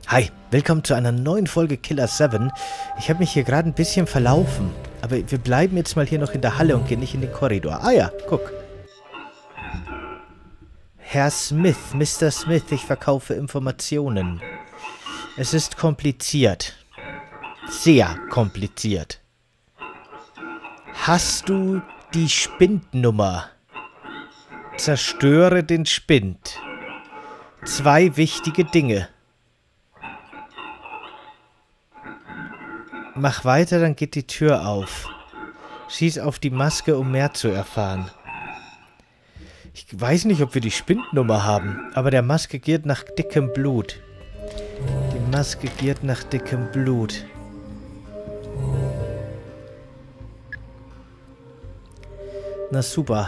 Hi, willkommen zu einer neuen Folge Killer 7. Ich habe mich hier gerade ein bisschen verlaufen, aber wir bleiben jetzt mal hier noch in der Halle und gehen nicht in den Korridor. Ah ja, guck. Herr Smith, Mr. Smith, ich verkaufe Informationen. Es ist kompliziert. Sehr kompliziert. Hast du die Spindnummer? Zerstöre den Spind. 2 wichtige Dinge. Mach weiter, dann geht die Tür auf. Schieß auf die Maske, um mehr zu erfahren. Ich weiß nicht, ob wir die Spindnummer haben, aber der Maske giert nach dickem Blut. Die Maske giert nach dickem Blut. Na super.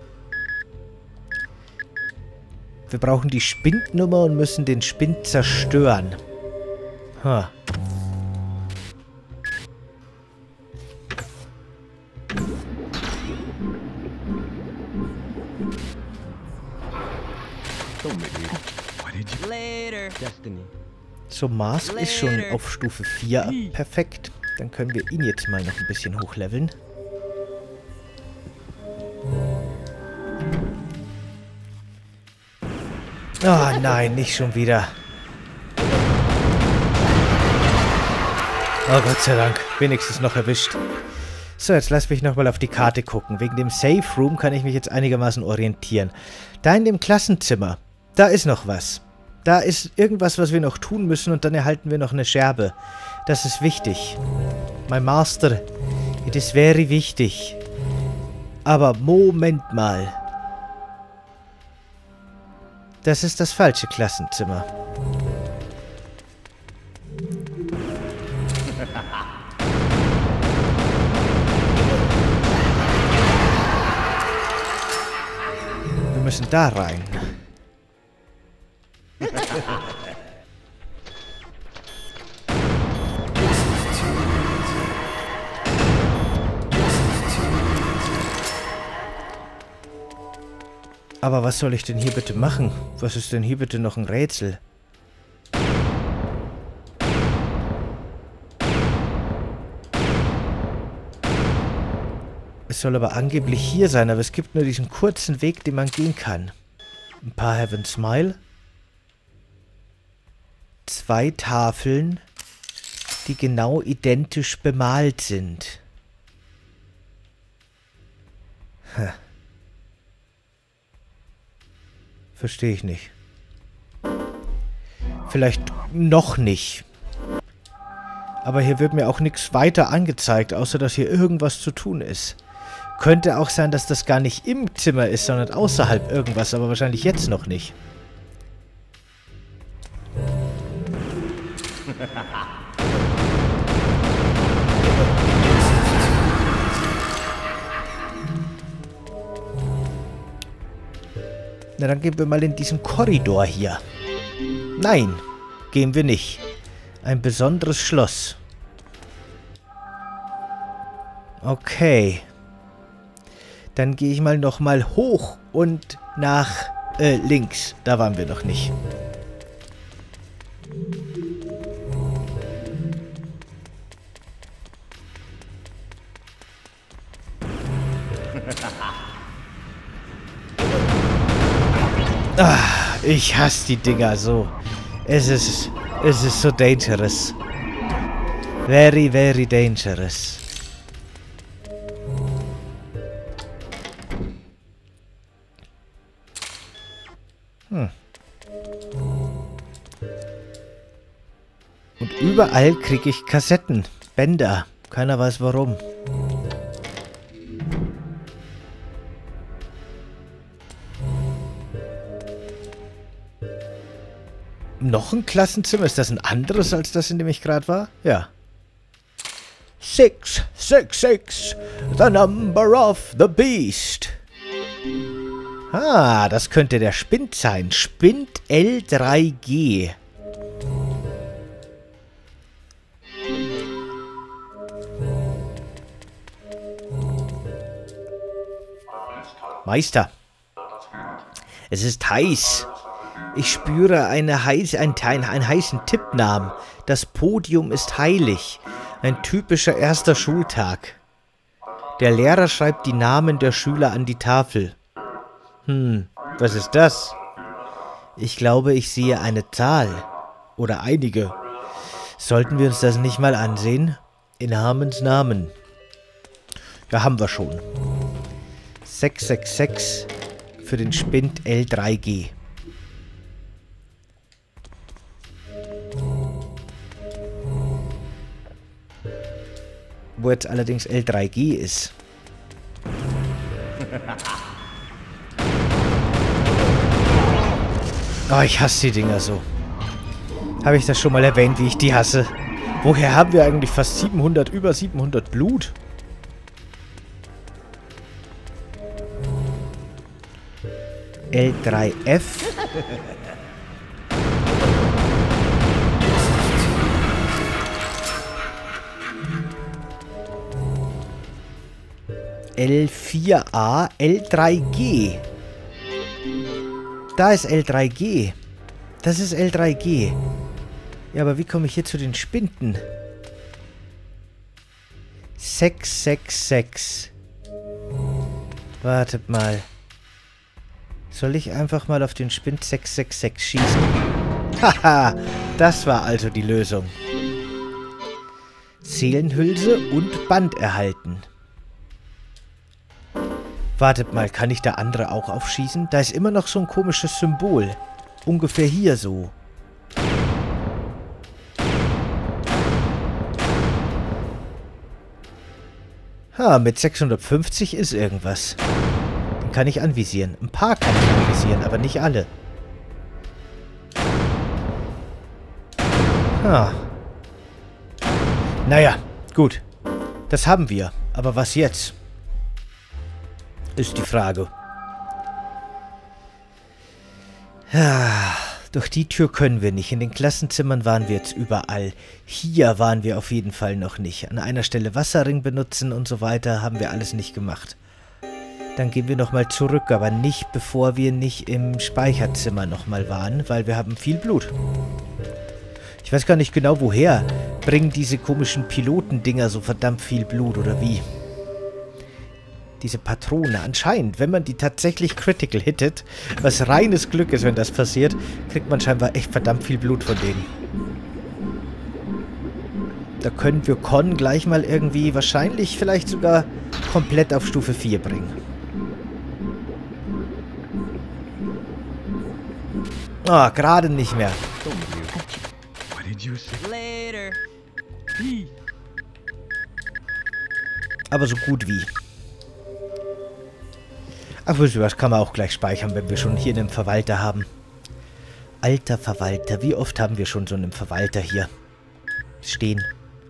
Wir brauchen die Spindnummer und müssen den Spind zerstören. Ha. So, Mask ist schon auf Stufe 4 perfekt. Dann können wir ihn jetzt mal noch ein bisschen hochleveln. Oh nein, nicht schon wieder. Oh Gott sei Dank, wenigstens noch erwischt. So, jetzt lass mich nochmal auf die Karte gucken. Wegen dem Safe Room kann ich mich jetzt einigermaßen orientieren. Da in dem Klassenzimmer, da ist noch was. Da ist irgendwas, was wir noch tun müssen und dann erhalten wir noch eine Scherbe. Das ist wichtig. My Master, it is very wichtig. Aber Moment mal. Das ist das falsche Klassenzimmer. Wir müssen da rein. Aber was soll ich denn hier bitte machen? Was ist denn hier bitte noch ein Rätsel? Es soll aber angeblich hier sein, aber es gibt nur diesen kurzen Weg, den man gehen kann. Ein paar Heaven Smile. 2 Tafeln, die genau identisch bemalt sind. Hm. Verstehe ich nicht. Vielleicht noch nicht. Aber hier wird mir auch nichts weiter angezeigt, außer dass hier irgendwas zu tun ist. Könnte auch sein, dass das gar nicht im Zimmer ist, sondern außerhalb irgendwas, aber wahrscheinlich jetzt noch nicht. Na, dann gehen wir mal in diesen Korridor hier. Nein, gehen wir nicht. Ein besonderes Schloss. Okay. Dann gehe ich mal nochmal hoch und nach links. Da waren wir noch nicht. Ah, ich hasse die Dinger so. Es ist so dangerous. Very, very dangerous. Und überall kriege ich Kassetten, Bänder. Keiner weiß warum. Noch ein Klassenzimmer? Ist das ein anderes als das, in dem ich gerade war? Ja. 666, the number of the beast. Ah, das könnte der Spind sein. Spind L3G. Meister. Es ist heiß. Ich spüre einen heißen Tippnamen. Das Podium ist heilig. Ein typischer erster Schultag. Der Lehrer schreibt die Namen der Schüler an die Tafel. Was ist das? Ich glaube, ich sehe eine Zahl. Oder einige. Sollten wir uns das nicht mal ansehen? In Hamens Namen. Ja, haben wir schon. 666 für den Spind L3G. Wo jetzt allerdings L3G ist. Oh, ich hasse die Dinger so. Habe ich das schon mal erwähnt, wie ich die hasse? Woher haben wir eigentlich fast 700, über 700 Blut? L3F. L4A, L3G. Da ist L3G. Das ist L3G. Ja, aber wie komme ich hier zu den Spinden? 666. Wartet mal. Soll ich einfach mal auf den Spind 666 schießen? Haha, das war also die Lösung. Seelenhülse und Band erhalten. Wartet mal, kann ich da andere auch aufschießen? Da ist immer noch so ein komisches Symbol. Ungefähr hier so. Ha, mit 650 ist irgendwas. Den kann ich anvisieren. Ein paar kann ich anvisieren, aber nicht alle. Ha. Naja, gut. Das haben wir. Aber was jetzt? Ist die Frage. Ja, durch die Tür können wir nicht. In den Klassenzimmern waren wir jetzt überall. Hier waren wir auf jeden Fall noch nicht. An einer Stelle Wasserring benutzen und so weiter haben wir alles nicht gemacht. Dann gehen wir nochmal zurück, aber nicht, bevor wir nicht im Speicherzimmer nochmal waren, weil wir haben viel Blut. Ich weiß gar nicht genau, woher bringen diese komischen Pilotendinger so verdammt viel Blut oder wie. Diese Patrone. Anscheinend, wenn man die tatsächlich critical hittet, was reines Glück ist, wenn das passiert, kriegt man scheinbar echt verdammt viel Blut von denen. Da können wir Con gleich mal irgendwie, wahrscheinlich vielleicht sogar komplett auf Stufe 4 bringen. Ah, gerade nicht mehr. Aber so gut wie. Ach, wisst ihr was, kann man auch gleich speichern, wenn wir schon hier einen Verwalter haben. Alter Verwalter, wie oft haben wir schon so einen Verwalter hier stehen?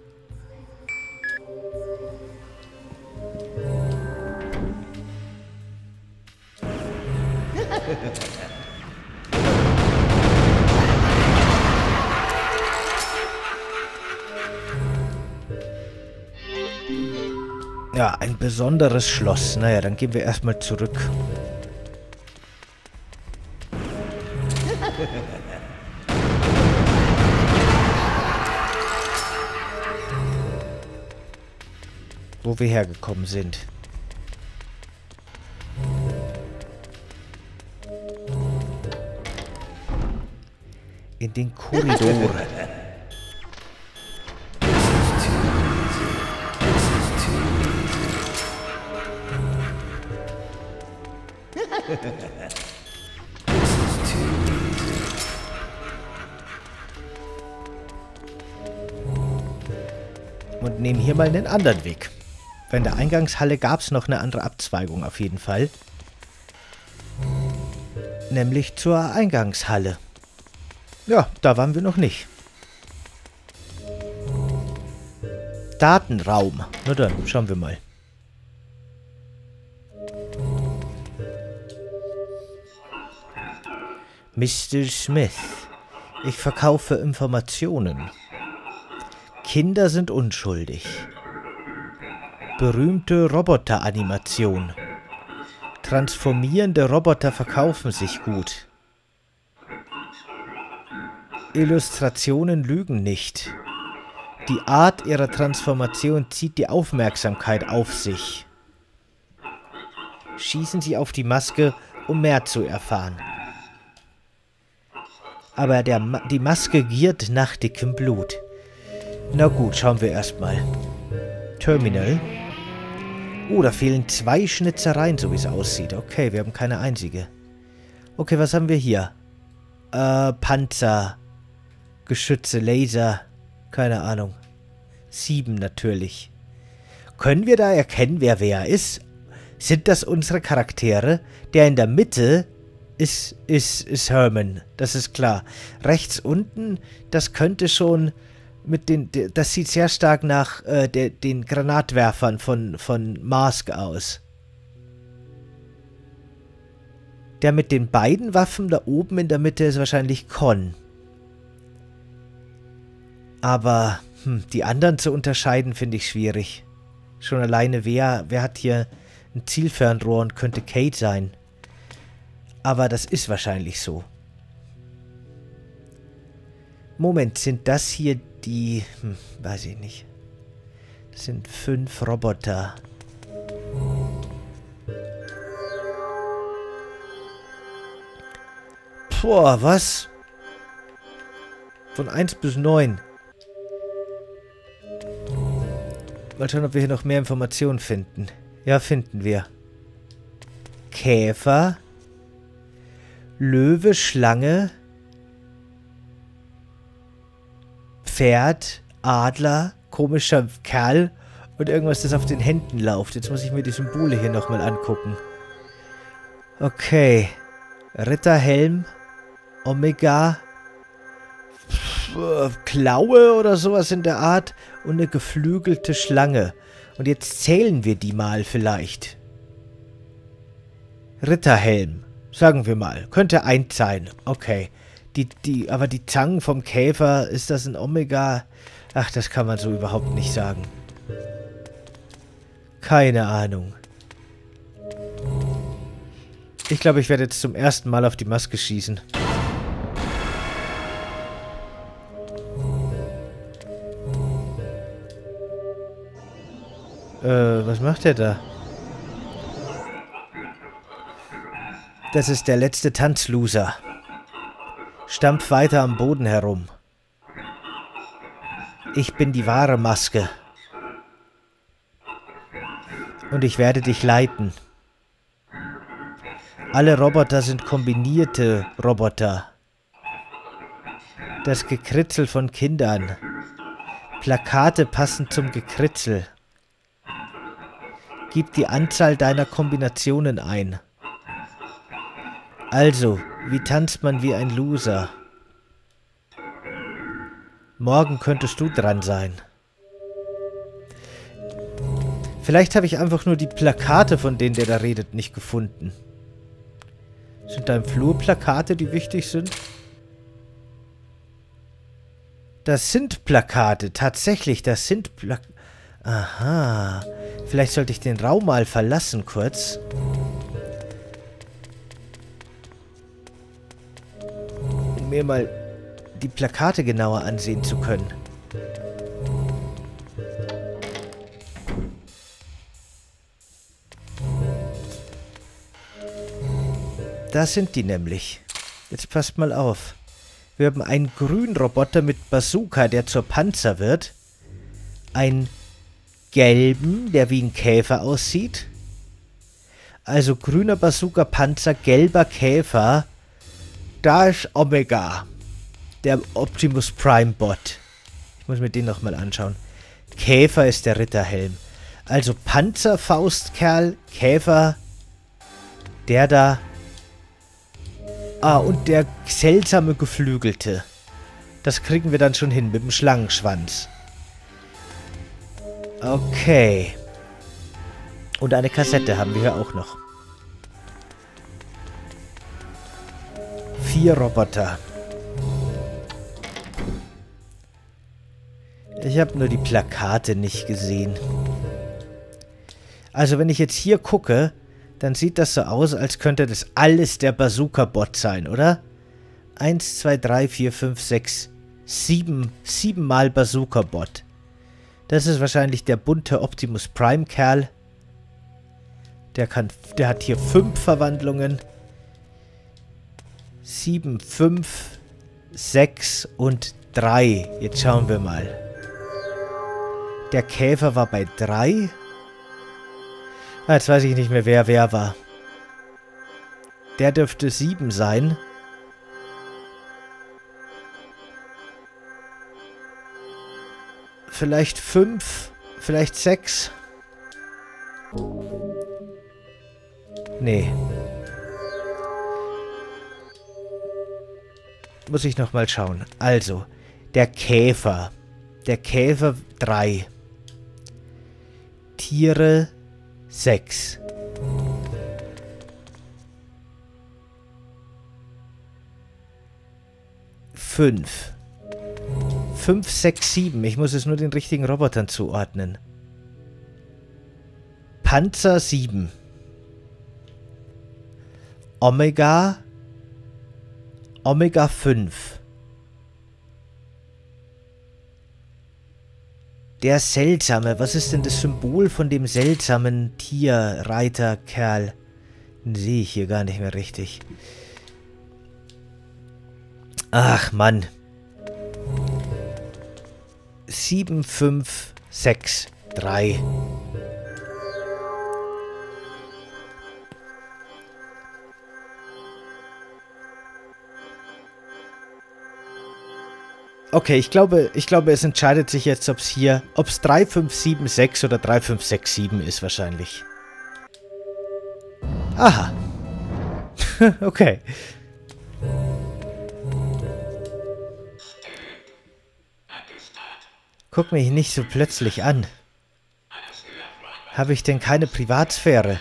Ja, ein besonderes Schloss. Naja, dann gehen wir erstmal zurück. Wo wir hergekommen sind. In den Korridor. Und nehmen hier mal einen anderen Weg. Bei der Eingangshalle gab es noch eine andere Abzweigung auf jeden Fall. Nämlich zur Eingangshalle. Ja, da waren wir noch nicht. Datenraum. Na dann, schauen wir mal. Mr. Smith. Ich verkaufe Informationen. Kinder sind unschuldig. Berühmte Roboteranimation. Transformierende Roboter verkaufen sich gut. Illustrationen lügen nicht. Die Art ihrer Transformation zieht die Aufmerksamkeit auf sich. Schießen Sie auf die Maske, um mehr zu erfahren. Aber die Maske giert nach dickem Blut. Na gut, schauen wir erstmal. Terminal. Oh, da fehlen 2 Schnitzereien, so wie es aussieht. Okay, wir haben keine einzige. Okay, was haben wir hier? Panzer. Geschütze, Laser. Keine Ahnung. 7 natürlich. Können wir da erkennen, wer ist? Sind das unsere Charaktere? Der in der Mitte ist Herman. Das ist klar. Rechts unten, das könnte schon mit den... Das sieht sehr stark nach den Granatwerfern von Mask aus. Der mit den beiden Waffen da oben in der Mitte ist wahrscheinlich Con. Aber die anderen zu unterscheiden, finde ich schwierig. Schon alleine, wer hat hier ein Zielfernrohr und könnte Kate sein. Aber das ist wahrscheinlich so. Moment, sind das hier die... weiß ich nicht. Das sind 5 Roboter. Boah, was? Von 1 bis 9. Mal schauen, ob wir hier noch mehr Informationen finden. Ja, finden wir. Käfer. Löwe, Schlange. Pferd, Adler, komischer Kerl und irgendwas, das auf den Händen läuft. Jetzt muss ich mir die Symbole hier nochmal angucken. Okay. Ritterhelm, Omega, Klaue oder sowas in der Art und eine geflügelte Schlange. Und jetzt zählen wir die mal vielleicht. Ritterhelm, sagen wir mal. Könnte 1 sein. Okay. Aber die Zangen vom Käfer, ist das ein Omega? Ach, das kann man so überhaupt nicht sagen. Keine Ahnung. Ich glaube, ich werde jetzt zum ersten Mal auf die Maske schießen. Was macht der da? Das ist der letzte Tanzloser. Stampf weiter am Boden herum. Ich bin die wahre Maske. Und ich werde dich leiten. Alle Roboter sind kombinierte Roboter. Das Gekritzel von Kindern. Plakate passen zum Gekritzel. Gib die Anzahl deiner Kombinationen ein. Also, wie tanzt man wie ein Loser? Morgen könntest du dran sein. Vielleicht habe ich einfach nur die Plakate, von denen der da redet, nicht gefunden. Sind da im Flur Plakate, die wichtig sind? Das sind Plakate, tatsächlich, das sind Plakate. Aha. Vielleicht sollte ich den Raum mal verlassen, kurz. Um mir mal die Plakate genauer ansehen zu können. Da sind die nämlich. Jetzt passt mal auf. Wir haben einen grünen Roboter mit Bazooka, der zur Panzer wird. Einen gelben, der wie ein Käfer aussieht. Also grüner Bazooka-Panzer, gelber Käfer. Da ist Omega. Der Optimus Prime Bot. Ich muss mir den nochmal anschauen. Käfer ist der Ritterhelm. Also Panzer, Faustkerl, Käfer. Der da. Ah, und der seltsame Geflügelte. Das kriegen wir dann schon hin mit dem Schlangenschwanz. Okay. Und eine Kassette haben wir hier auch noch. 4 Roboter. Ich habe nur die Plakate nicht gesehen. Also wenn ich jetzt hier gucke, dann sieht das so aus, als könnte das alles der Bazooka-Bot sein, oder? 1, 2, 3, 4, 5, 6, 7. 7 Mal Bazooka-Bot. Das ist wahrscheinlich der bunte Optimus Prime-Kerl. Der hat hier 5 Verwandlungen. 7, 5, 6 und 3. Jetzt schauen wir mal. Der Käfer war bei 3. Ah, jetzt weiß ich nicht mehr, wer war. Der dürfte 7 sein. Vielleicht 5, vielleicht 6. Nee. Muss ich nochmal schauen. Also, der Käfer. Der Käfer 3. Tiere 6. Fünf, 6, 7. Ich muss es nur den richtigen Robotern zuordnen. Panzer 7. Omega 5. Der seltsame. Was ist denn das Symbol von dem seltsamen Tierreiter-Kerl? Den sehe ich hier gar nicht mehr richtig. Ach, Mann. 7, 5, 6, 3. Okay, ich glaube, es entscheidet sich jetzt, ob es 3, 5, 7, 6 oder 3, 5, 6, 7 ist wahrscheinlich. Aha. Okay. Guck mich nicht so plötzlich an. Habe ich denn keine Privatsphäre?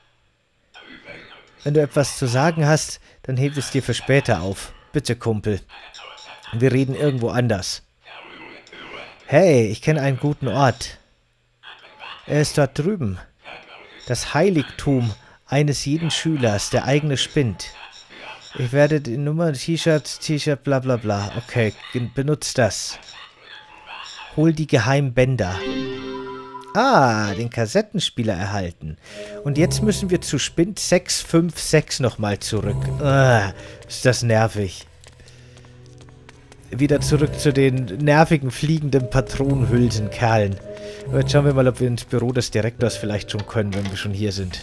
Wenn du etwas zu sagen hast, dann heb es dir für später auf. Bitte, Kumpel. Wir reden irgendwo anders. Hey, ich kenne einen guten Ort. Er ist dort drüben. Das Heiligtum eines jeden Schülers, der eigene spinnt. Ich werde die Nummer, T-Shirt, bla bla bla. Okay, benutzt das. Hol die geheimen Bänder. Ah, den Kassettenspieler erhalten. Und jetzt müssen wir zu Spind 656 nochmal zurück. Ah, ist das nervig. Wieder zurück zu den nervigen, fliegenden Patronenhülsenkerlen. Aber jetzt schauen wir mal, ob wir ins Büro des Direktors vielleicht schon können, wenn wir schon hier sind.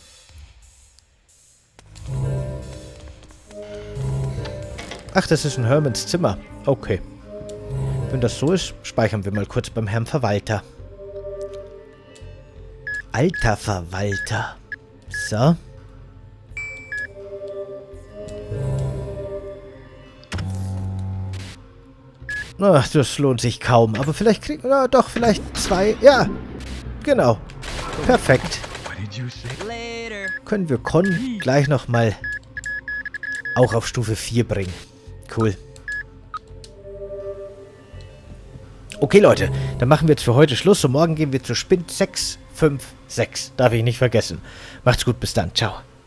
Ach, das ist ein Hermans Zimmer. Okay. Wenn das so ist, speichern wir mal kurz beim Herrn Verwalter. Alter Verwalter. So. Ach, das lohnt sich kaum. Aber vielleicht kriegen wir doch vielleicht 2. Ja, genau. Perfekt. Können wir Con gleich nochmal auch auf Stufe 4 bringen. Cool. Okay, Leute. Dann machen wir jetzt für heute Schluss. Und morgen gehen wir zu Spind 656. Darf ich nicht vergessen. Macht's gut. Bis dann. Ciao.